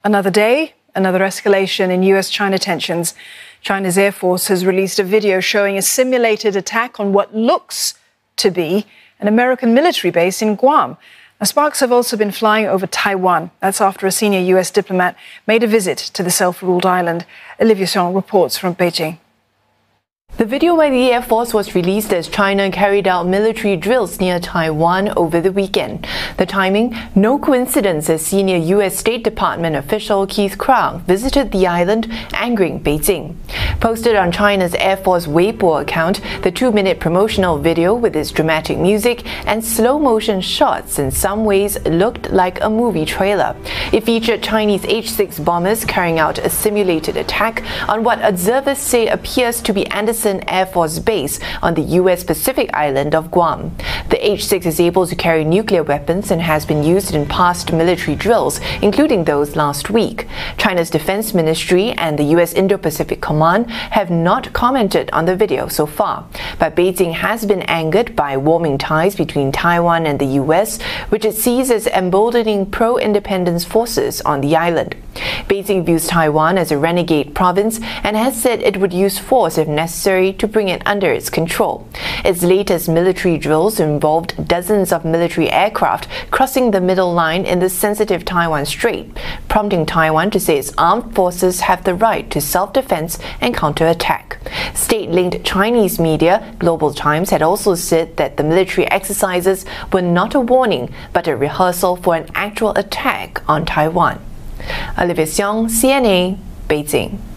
Another day, another escalation in US-China tensions. China's Air Force has released a video showing a simulated attack on what looks to be an American military base in Guam. Now, sparks have also been flying over Taiwan. That's after a senior US diplomat made a visit to the self-ruled island. Olivia Song reports from Beijing. The video by the Air Force was released as China carried out military drills near Taiwan over the weekend. The timing, no coincidence, as senior U.S. State Department official Keith Krag visited the island, angering Beijing. Posted on China's Air Force Weibo account, the 2-minute promotional video with its dramatic music and slow-motion shots in some ways looked like a movie trailer. It featured Chinese H-6 bombers carrying out a simulated attack on what observers say appears to be Anderson Air Force Base on the U.S. Pacific island of Guam. The H-6 is able to carry nuclear weapons and has been used in past military drills, including those last week. China's Defense Ministry and the U.S. Indo-Pacific Command have not commented on the video so far, but Beijing has been angered by warming ties between Taiwan and the U.S., which it sees as emboldening pro-independence forces on the island. Beijing views Taiwan as a renegade province and has said it would use force if necessary to bring it under its control. Its latest military drills involved dozens of military aircraft crossing the middle line in the sensitive Taiwan Strait, prompting Taiwan to say its armed forces have the right to self-defense and counterattack. State-linked Chinese media, Global Times, had also said that the military exercises were not a warning but a rehearsal for an actual attack on Taiwan. Olivia Xiong, CNA, Beijing.